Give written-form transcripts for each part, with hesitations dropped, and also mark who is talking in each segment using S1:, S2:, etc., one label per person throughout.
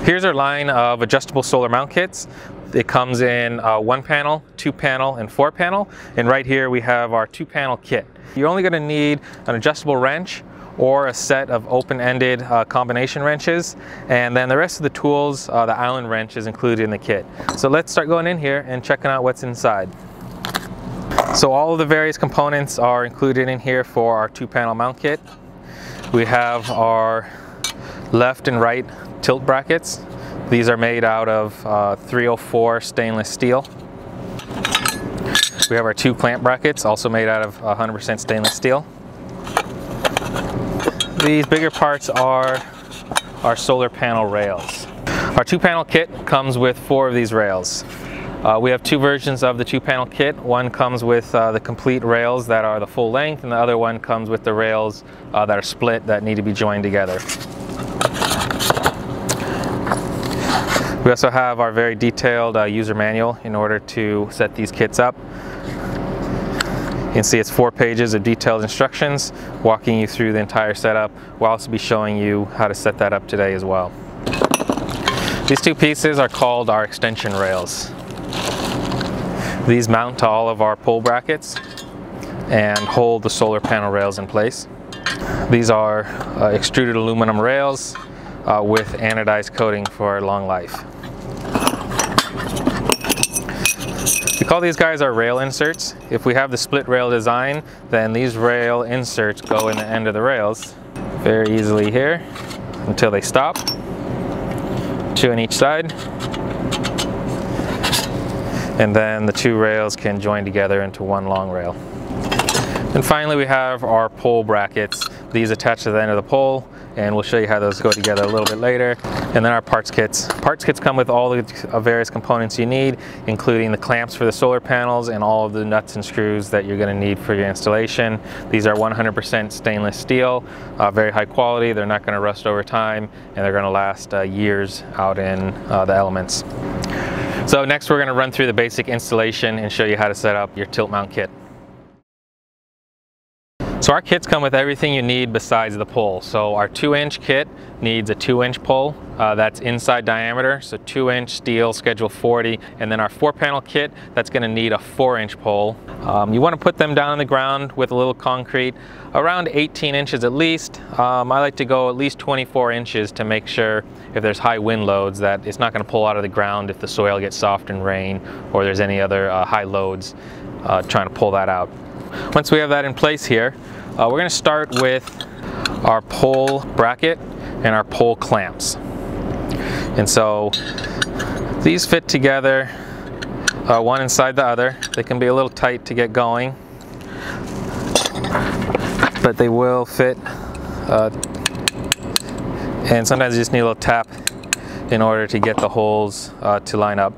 S1: Here's our line of adjustable solar mount kits. It comes in 1 panel, 2 panel, and 4 panel. And right here we have our 2 panel kit. You're only going to need an adjustable wrench or a set of open-ended combination wrenches, and then the rest of the tools, the Allen wrench is included in the kit. So let's start going in here and checking out what's inside. So all of the various components are included in here for our 2 panel mount kit. We have our left and right tilt brackets. These are made out of 304 stainless steel. We have our 2 clamp brackets, also made out of 100% stainless steel. These bigger parts are our solar panel rails. Our 2 panel kit comes with 4 of these rails. We have 2 versions of the 2 panel kit. One comes with the complete rails that are the full length, and the other one comes with the rails that are split that need to be joined together. We also have our very detailed user manual in order to set these kits up. You can see it's 4 pages of detailed instructions walking you through the entire setup. We'll also be showing you how to set that up today as well. These 2 pieces are called our extension rails. These mount to all of our pole brackets and hold the solar panel rails in place. These are extruded aluminum rails with anodized coating for long life. We call these guys our rail inserts. If we have the split rail design, then these rail inserts go in the end of the rails very easily here until they stop. 2 on each side. And then the 2 rails can join together into 1 long rail. And finally we have our pole brackets. These attach to the end of the pole, and we'll show you how those go together a little bit later. And then our parts kits. Parts kits come with all the various components you need, including the clamps for the solar panels and all of the nuts and screws that you're going to need for your installation. These are 100% stainless steel, very high quality. They're not going to rust over time, and they're going to last years out in the elements. So next we're going to run through the basic installation and show you how to set up your tilt mount kit. So our kits come with everything you need besides the pole. So our 2-inch kit needs a 2-inch pole that's inside diameter, so 2-inch steel, schedule 40. And then our 4-panel kit, that's going to need a 4-inch pole. You want to put them down on the ground with a little concrete, around 18 inches at least. I like to go at least 24 inches to make sure if there's high wind loads that it's not going to pull out of the ground if the soil gets soft in rain or there's any other high loads trying to pull that out. Once we have that in place here, we're going to start with our pole bracket and our pole clamps. And so these fit together one inside the other. They can be a little tight to get going, but they will fit. And sometimes you just need a little tap in order to get the holes to line up.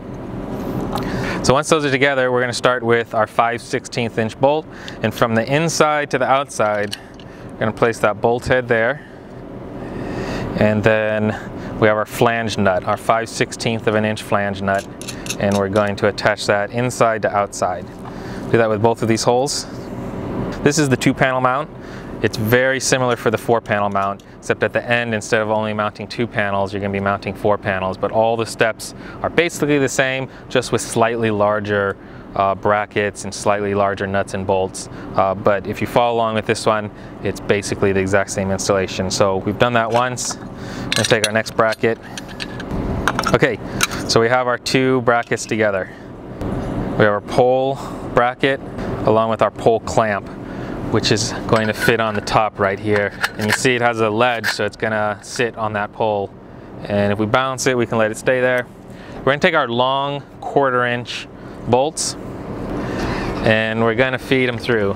S1: So once those are together, we're going to start with our 5/16 inch bolt, and from the inside to the outside, we're going to place that bolt head there, and then we have our flange nut, our 5/16 of an inch flange nut, and we're going to attach that inside to outside. Do that with both of these holes. This is the 2-panel mount. It's very similar for the 4-panel mount, except at the end, instead of only mounting 2 panels, you're going to be mounting 4 panels. But all the steps are basically the same, just with slightly larger brackets and slightly larger nuts and bolts. But if you follow along with this one, it's basically the exact same installation. So we've done that once. We're going to take our next bracket. Okay, so we have our 2 brackets together. We have our pole bracket along with our pole clamp, which is going to fit on the top right here. And you see it has a ledge, so it's going to sit on that pole. And if we bounce it, we can let it stay there. We're going to take our long 1/4 inch bolts, and we're going to feed them through.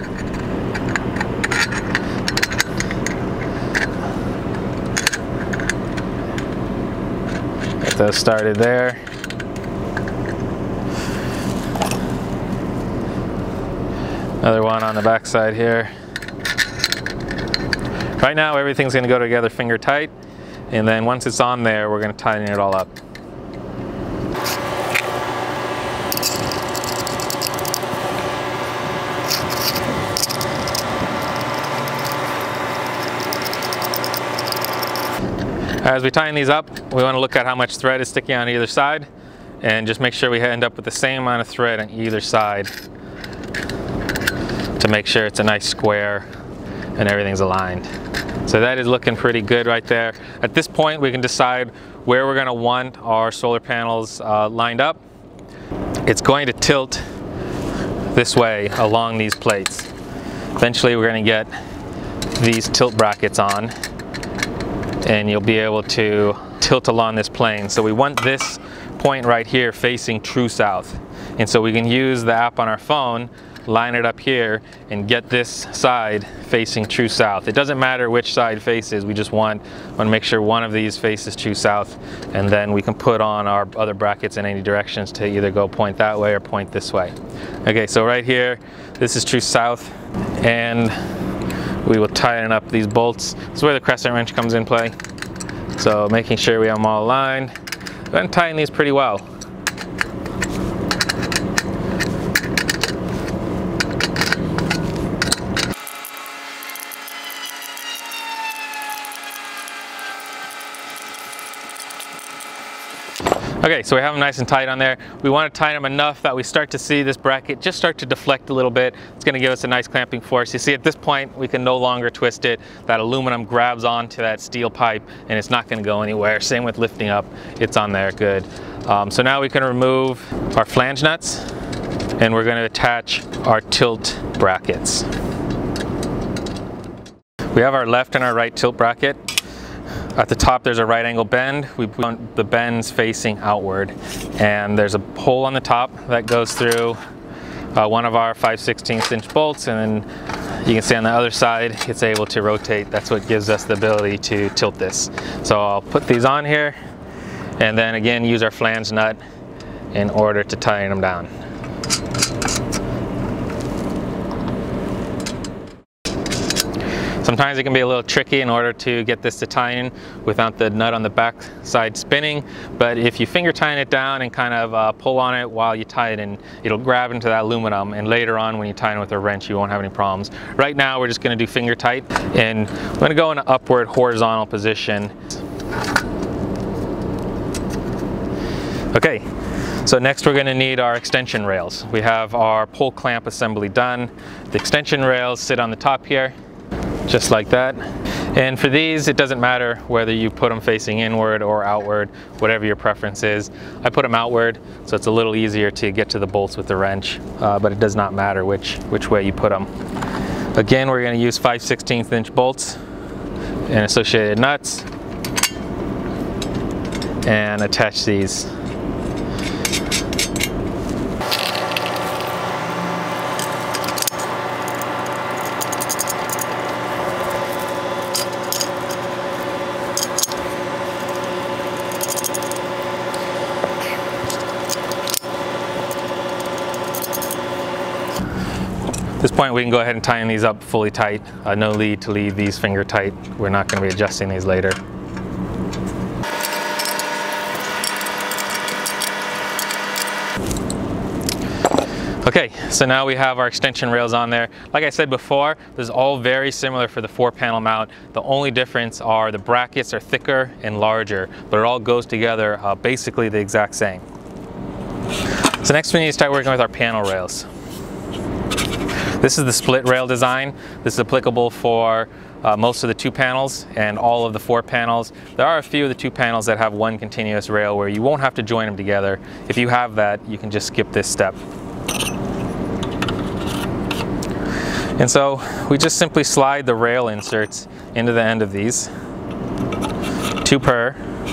S1: Get those started there. Another one on the back side here. Right now everything's going to go together finger tight, and then once it's on there, we're going to tighten it all up. As we tighten these up, we want to look at how much thread is sticking on either side and just make sure we end up with the same amount of thread on either side to make sure it's a nice square and everything's aligned. So that is looking pretty good right there. At this point, we can decide where we're going to want our solar panels lined up. It's going to tilt this way along these plates. Eventually we're going to get these tilt brackets on and you'll be able to tilt along this plane. So we want this point right here facing true south. And so we can use the app on our phone, line it up here, and get this side facing true south. It doesn't matter which side faces, we just want to make sure one of these faces true south, and then we can put on our other brackets in any directions to either go point that way or point this way. Okay, so right here, this is true south, and we will tighten up these bolts. This is where the crescent wrench comes in play. So making sure we have them all aligned. Go ahead and tighten these pretty well. Okay, so we have them nice and tight on there. We want to tighten them enough that we start to see this bracket just start to deflect a little bit. It's going to give us a nice clamping force. You see, at this point, we can no longer twist it. That aluminum grabs onto that steel pipe and it's not going to go anywhere. Same with lifting up, it's on there, good. So now we can remove our flange nuts and we're going to attach our tilt brackets. We have our left and our right tilt bracket. At the top there's a right angle bend. We want the bends facing outward, and there's a hole on the top that goes through one of our 5/16 inch bolts, and then you can see on the other side it's able to rotate. That's what gives us the ability to tilt this. So I'll put these on here and then again use our flange nut in order to tighten them down. Sometimes it can be a little tricky in order to get this to tighten without the nut on the back side spinning, but if you finger tighten it down and kind of pull on it while you tighten, it'll grab into that aluminum, and later on when you tighten with a wrench you won't have any problems. Right now we're just going to do finger tight, and I'm going to go in an upward horizontal position. Okay, so next we're going to need our extension rails. We have our pull clamp assembly done. The extension rails sit on the top here, just like that. And for these, it doesn't matter whether you put them facing inward or outward, whatever your preference is. I put them outward, so it's a little easier to get to the bolts with the wrench, but it does not matter which way you put them. Again, we're going to use 5/16 inch bolts and associated nuts and attach these. At this point we can go ahead and tighten these up fully tight. No need to leave these finger tight. We're not going to be adjusting these later. Okay, so now we have our extension rails on there. Like I said before, this is all very similar for the 4-panel mount. The only difference are the brackets are thicker and larger, but it all goes together basically the exact same. So next we need to start working with our panel rails. This is the split rail design. This is applicable for most of the 2 panels and all of the 4 panels. There are a few of the 2 panels that have one continuous rail where you won't have to join them together. If you have that, you can just skip this step. And so we just simply slide the rail inserts into the end of these, 2 per,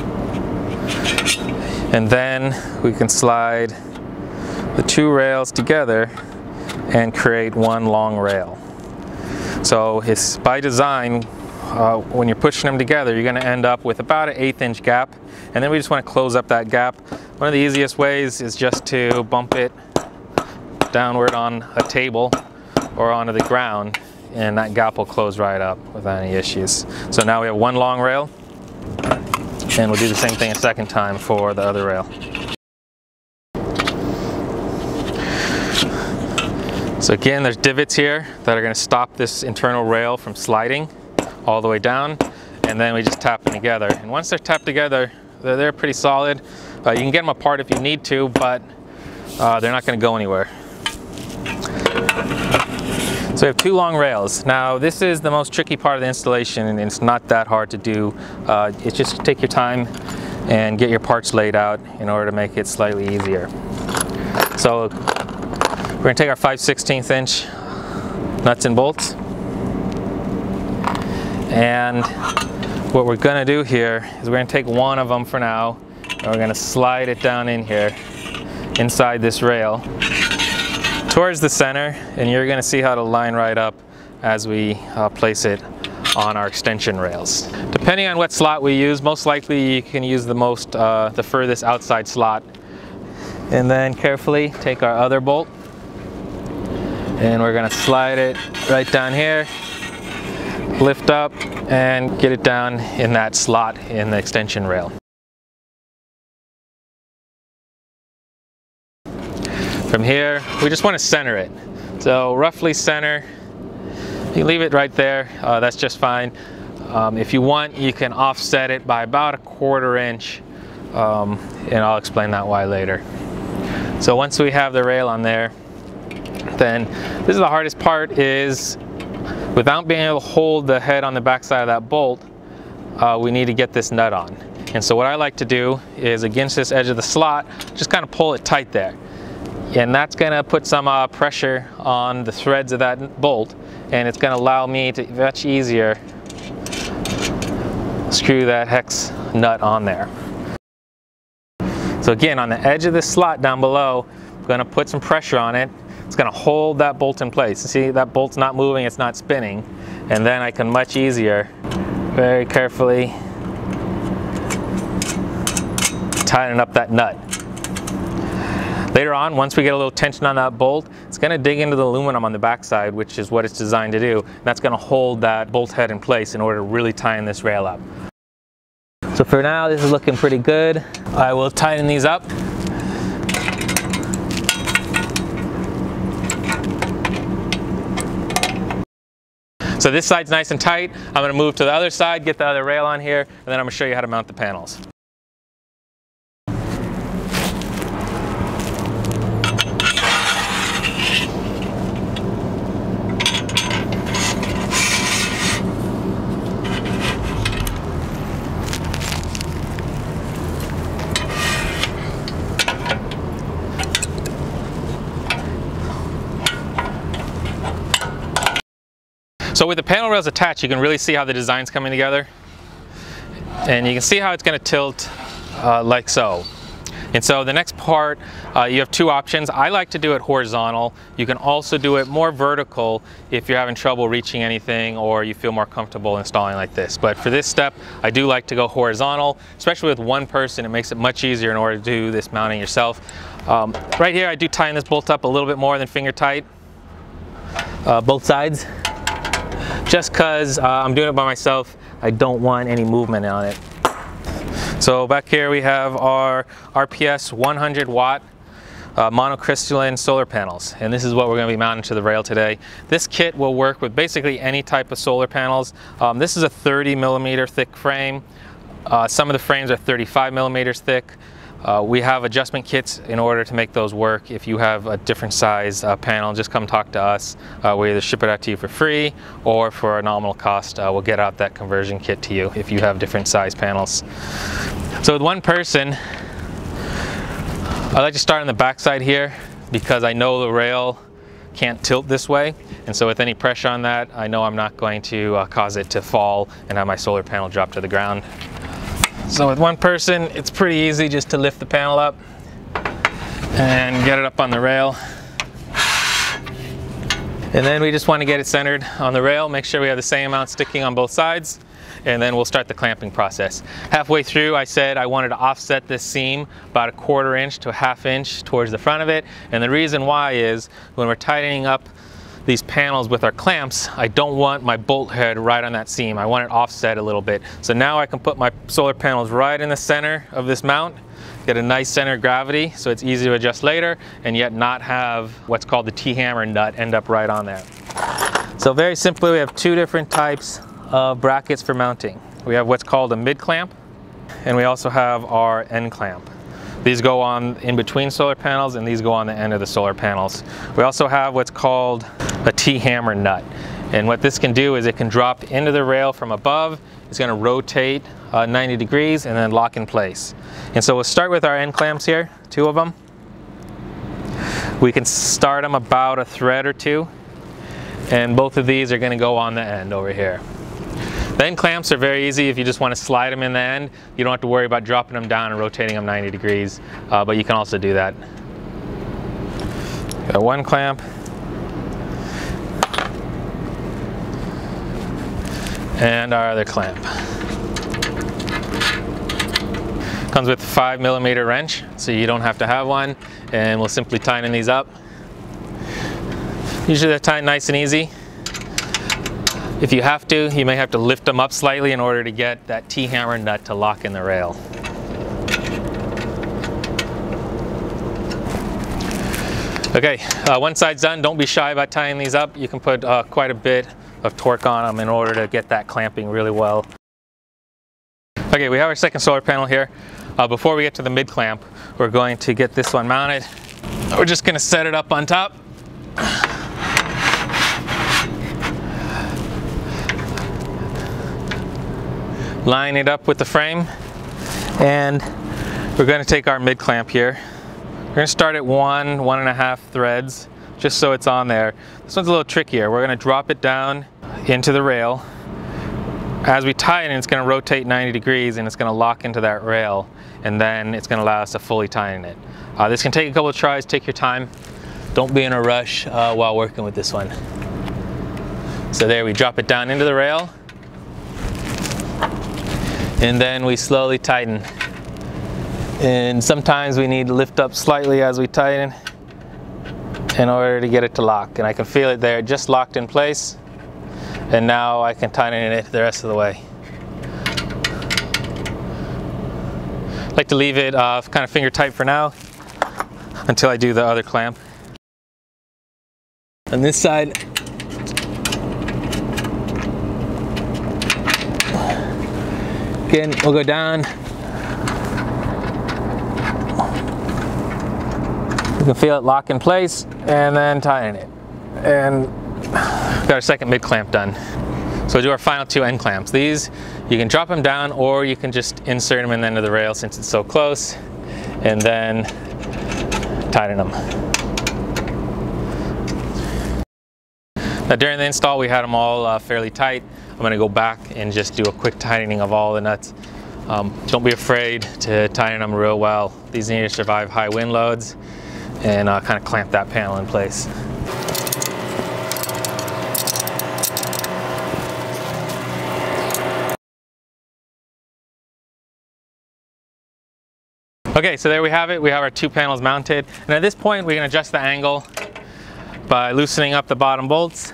S1: and then we can slide the 2 rails together and create one long rail. So it's by design, when you're pushing them together, you're going to end up with about an 1/8 inch gap, and then we just want to close up that gap. One of the easiest ways is just to bump it downward on a table or onto the ground, and that gap will close right up without any issues. So now we have one long rail, and we'll do the same thing a second time for the other rail. So again, there's divots here that are going to stop this internal rail from sliding all the way down, and then we just tap them together. And once they're tapped together, They're pretty solid. You can get them apart if you need to, but they're not going to go anywhere. So we have 2 long rails. Now this is the most tricky part of the installation, and it's not that hard to do. It's just take your time and get your parts laid out in order to make it slightly easier. So we're going to take our 5/16 inch nuts and bolts, and what we're going to do here is we're going to take one of them for now, and we're going to slide it down in here inside this rail towards the center, and you're going to see how to line right up as we place it on our extension rails. Depending on what slot we use, most likely you can use the furthest outside slot. And then carefully take our other bolt, and we're going to slide it right down here, lift up, and get it down in that slot in the extension rail. From here, we just want to center it. So roughly center, you leave it right there, that's just fine. If you want, you can offset it by about 1/4 inch, and I'll explain that why later. So once we have the rail on there, then this is the hardest part, is without being able to hold the head on the back side of that bolt, we need to get this nut on. And so what I like to do is against this edge of the slot, just kind of pull it tight there. And that's going to put some pressure on the threads of that bolt, and it's going to allow me to much easier screw that hex nut on there. So again, on the edge of this slot down below, I'm going to put some pressure on it. It's going to hold that bolt in place. See, that bolt's not moving, it's not spinning. And then I can much easier, very carefully, tighten up that nut. Later on, once we get a little tension on that bolt, it's going to dig into the aluminum on the backside, which is what it's designed to do. That's going to hold that bolt head in place in order to really tighten this rail up. So for now, this is looking pretty good. I will tighten these up. So this side's nice and tight. I'm going to move to the other side, get the other rail on here, and then I'm going to show you how to mount the panels. So with the panel rails attached, you can really see how the design's coming together. And you can see how it's going to tilt like so. And so the next part, you have 2 options. I like to do it horizontal. You can also do it more vertical if you're having trouble reaching anything or you feel more comfortable installing like this. But for this step, I do like to go horizontal, especially with one person. It makes it much easier in order to do this mounting yourself. Right here, I do tighten this bolt up a little bit more than finger tight, both sides. Just because I'm doing it by myself, I don't want any movement on it. So back here we have our RPS 100 watt monocrystalline solar panels, and this is what we're going to be mounting to the rail today. This kit will work with basically any type of solar panels. This is a 30 millimeter thick frame. Some of the frames are 35 millimeters thick. We have adjustment kits in order to make those work. If you have a different size panel, just come talk to us. We'll either ship it out to you for free, or for a nominal cost, we'll get out that conversion kit to you if you have different size panels. So with one person, I like to start on the back side here because I know the rail can't tilt this way, and so with any pressure on that, I know I'm not going to cause it to fall and have my solar panel drop to the ground. So with one person, it's pretty easy just to lift the panel up and get it up on the rail. And then we just want to get it centered on the rail, make sure we have the same amount sticking on both sides, and then we'll start the clamping process. Halfway through, I said I wanted to offset this seam about 1/4 inch to 1/2 inch towards the front of it. And the reason why is when we're tightening up these panels with our clamps, I don't want my bolt head right on that seam. I want it offset a little bit. So now I can put my solar panels right in the center of this mount, get a nice center of gravity so it's easy to adjust later, and yet not have what's called the T-hammer nut end up right on there. So very simply, we have 2 different types of brackets for mounting. We have what's called a mid clamp And we also have our end clamp. These go on in between solar panels, and these go on the end of the solar panels. We also have what's called a T-hammer nut. And what this can do is it can drop into the rail from above. It's going to rotate 90 degrees and then lock in place. And so we'll start with our end clamps here, 2 of them. We can start them about a thread or 2. And both of these are going to go on the end over here. The end clamps are very easy. If you just want to slide them in the end, you don't have to worry about dropping them down and rotating them 90 degrees, but you can also do that. Got one clamp. And our other clamp. Comes with a 5mm wrench, so you don't have to have one, and we'll simply tighten these up. Usually they're tied nice and easy. If you have to, you may have to lift them up slightly in order to get that T-hammer nut to lock in the rail. Okay, one side's done. Don't be shy about tying these up. You can put quite a bit of torque on them in order to get that clamping really well. Okay, we have our second solar panel here. Before we get to the mid clamp, we're going to get this one mounted. We're just going to set it up on top. Line it up with the frame, and we're going to take our mid clamp here. We're going to start at 1.5 threads, just so it's on there. This one's a little trickier. We're going to drop it down into the rail. As we tighten, it's going to rotate 90 degrees and it's going to lock into that rail, and then it's going to allow us to fully tighten it. This can take a couple of tries. Take your time. Don't be in a rush while working with this one. So there, we drop it down into the rail, and then we slowly tighten. And sometimes we need to lift up slightly as we tighten in order to get it to lock. And I can feel it there, it just locked in place. And now I can tighten it the rest of the way. I like to leave it kind of finger tight for now until I do the other clamp. On this side, again, we'll go down. You can feel it lock in place and then tighten it. And got our second mid clamp done. So we'll do our final 2 end clamps. These, you can drop them down or you can just insert them in the end of the rail since it's so close, and then tighten them. Now during the install we had them all fairly tight. I'm going to go back and just do a quick tightening of all the nuts. Don't be afraid to tighten them real well. These need to survive high wind loads, and kind of clamp that panel in place. Okay, so there we have it. We have our 2 panels mounted, and at this point we can adjust the angle by loosening up the bottom bolts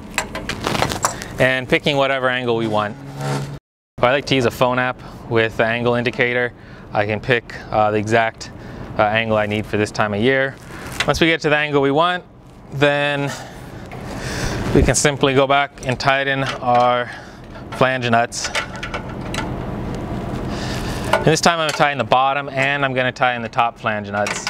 S1: and picking whatever angle we want. I like to use a phone app with the angle indicator. I can pick the exact angle I need for this time of year. Once we get to the angle we want, then we can simply go back and tighten our flange nuts. And this time I'm going to tighten the bottom, and I'm going to tighten the top flange nuts.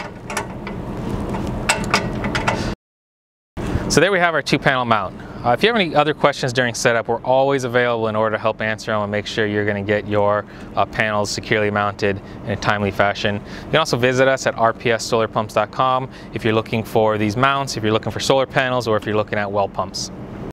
S1: So there we have our 2-panel mount. If you have any other questions during setup, we're always available in order to help answer them and make sure you're going to get your panels securely mounted in a timely fashion. You can also visit us at rpssolarpumps.com if you're looking for these mounts, if you're looking for solar panels, or if you're looking at well pumps.